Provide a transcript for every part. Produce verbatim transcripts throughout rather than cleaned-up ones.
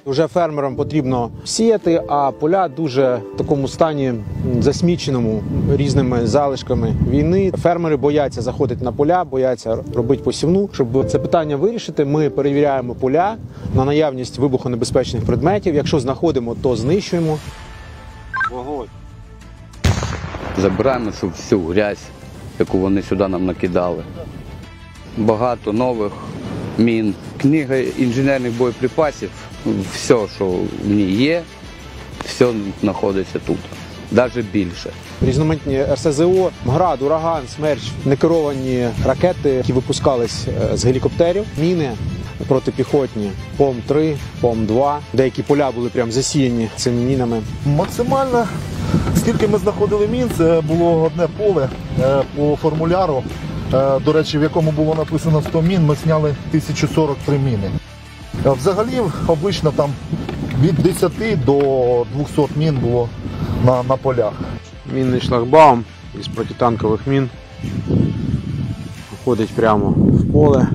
Вже фермерам потрібно сіяти, а поля дуже в такому стані засміченому різними залишками війни. Фермери бояться заходити на поля, бояться робити посівну. Щоб це питання вирішити, ми перевіряємо поля на наявність вибухонебезпечних предметів. Якщо знаходимо, то знищуємо. Вогонь. Забираємо всю, всю грязь, яку вони сюди нам накидали. Багато нових мін. Книга інженерних боєприпасів, все, що в ній є, все знаходиться тут, навіть більше. Різноманітні ер ес зе о, «Град», «Ураган», «Смерч», некеровані ракети, які випускались з гелікоптерів, міни протипіхотні, пом три, пом два. Деякі поля були прям засіяні цими мінами. Максимально, скільки ми знаходили мін, це було одне поле по формуляру. До речі, в якому було написано сто мін, ми зняли тисячу сорок три міни. Взагалі, обично там від десяти до двохсот мін було на, на полях. Мінний шлагбаум із протитанкових мін виходить прямо в поле.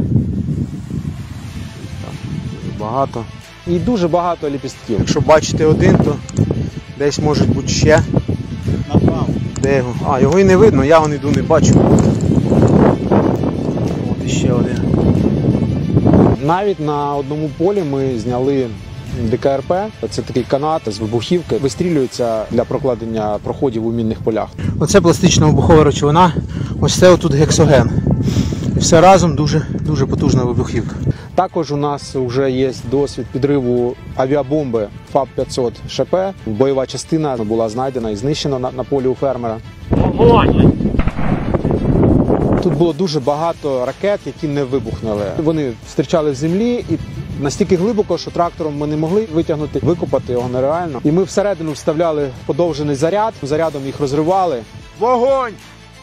Багато. І дуже багато ліпістків. Якщо бачите один, то десь може бути ще. Де його? А, його і не видно, я вон іду, не бачу. От іще один. Навіть на одному полі ми зняли де ка ер пе. Це такий канат з вибухівки. Вистрілюється для прокладення проходів у мінних полях. Оце пластична вибухова речовина, ось це отут гексоген. І все разом дуже, дуже потужна вибухівка. Також у нас вже є досвід підриву авіабомби ФАБ п'ятсот ше пе. Бойова частина була знайдена і знищена на, на полі у фермера. Вогонь! Тут було дуже багато ракет, які не вибухнули. Вони зустрічали в землі і настільки глибоко, що трактором ми не могли витягнути, викопати його нереально. І ми всередину вставляли подовжений заряд, зарядом їх розривали. Вогонь!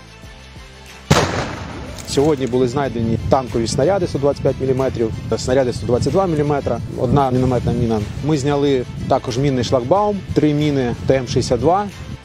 Сьогодні були знайдені танкові снаряди сто двадцять п'ять міліметрів, снаряди сто двадцять два міліметри, одна мінометна міна. Ми зняли також мінний шлагбаум, три міни те ем шістдесят два.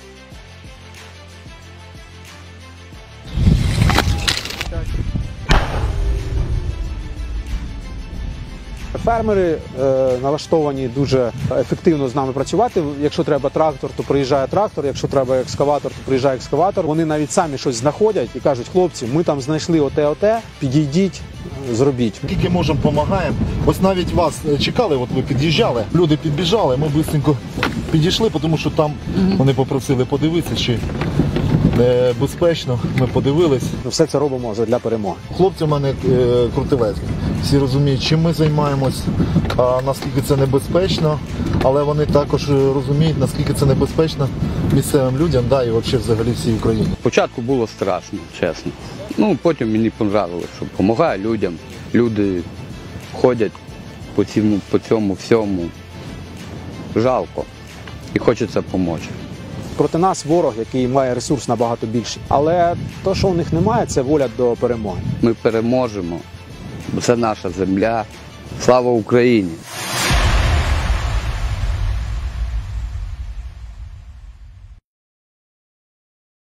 Фермери е, налаштовані дуже ефективно з нами працювати. Якщо треба трактор, то приїжджає трактор, якщо треба екскаватор, то приїжджає екскаватор. Вони навіть самі щось знаходять і кажуть: хлопці, ми там знайшли оте-оте, підійдіть, зробіть. Скільки можемо, допомагаємо. Ось навіть вас чекали, от ви під'їжджали, люди підбіжали, ми швидко підійшли, тому що там вони попросили подивитися, чи безпечно, ми подивились. Все це робимо для перемоги. Хлопці в мене е, крутилецькі. Всі розуміють, чим ми займаємось, а наскільки це небезпечно, але вони також розуміють, наскільки це небезпечно місцевим людям, да, і взагалі всій Україні. Спочатку було страшно, чесно. Ну, потім мені понравилось, що допомагає людям. Люди ходять по цьому, по цьому всьому. Жалко. І хочеться допомогти. Проти нас ворог, який має ресурс набагато більший. Але те, що у них немає, це воля до перемоги. Ми переможемо. Це наша земля. Слава Україні!